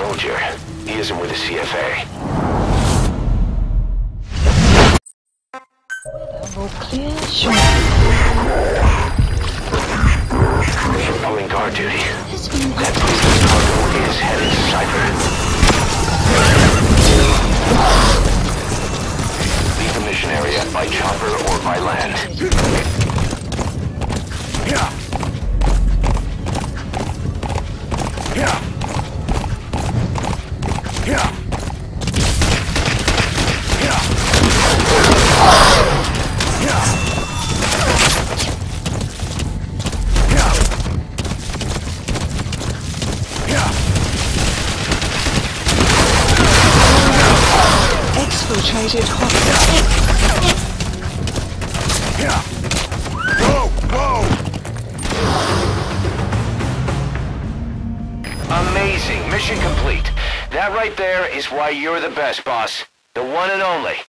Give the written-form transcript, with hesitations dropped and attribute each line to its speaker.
Speaker 1: soldier. He isn't with the CFA.
Speaker 2: All clear, sure.
Speaker 1: Pulling guard duty.
Speaker 2: This one.
Speaker 1: That business cargo is headed to Cypher. Leave the mission area by chopper or by land. Yeah. Yeah. Yeah.
Speaker 2: Exfiltrated hostile.
Speaker 1: Whoa! Whoa! Amazing. Mission complete. That right there is why you're the best, boss. The one and only.